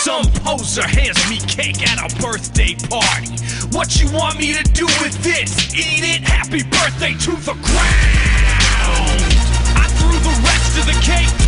Some poser hands me cake at a birthday party. What you want me to do with this? Eat it? Happy birthday to the ground. I threw the rest of the cake